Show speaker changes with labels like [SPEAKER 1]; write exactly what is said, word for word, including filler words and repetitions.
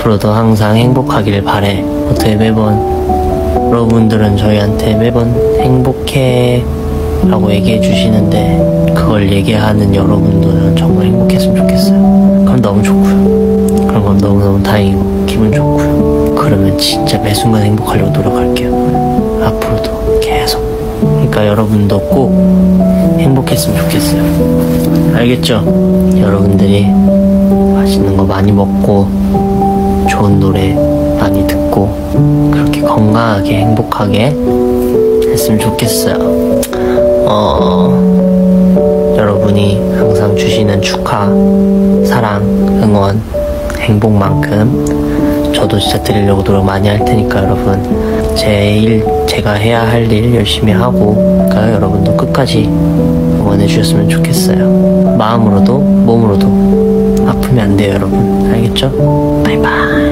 [SPEAKER 1] 앞으로도 항상 행복하길 바래. 어떻게 매번 여러분들은 저희한테 매번 행복해 라고 얘기해 주시는데 그걸 얘기하는 여러분들은 정말 행복했으면 좋겠어요. 그럼 너무 좋고요. 그런 건 너무너무 다행이고 기분 좋고요. 그러면 진짜 매 순간 행복하려고 노력할게요. 앞으로도 계속. 그러니까 여러분도 꼭 행복했으면 좋겠어요. 알겠죠? 여러분들이 맛있는 거 많이 먹고 좋은 노래 많이 듣고 그렇게 건강하게 행복하게 했으면 좋겠어요. 어, 여러분이 항상 주시는 축하, 사랑, 응원, 행복만큼 저도 진짜 드리려고 노력 많이 할 테니까 여러분 제 일, 제가 해야 할 일 열심히 하고 그러니까 여러분도 끝까지 응원해 주셨으면 좋겠어요. 마음으로도 몸으로도 아프면 안 돼요 여러분. 알겠죠? 바이바이.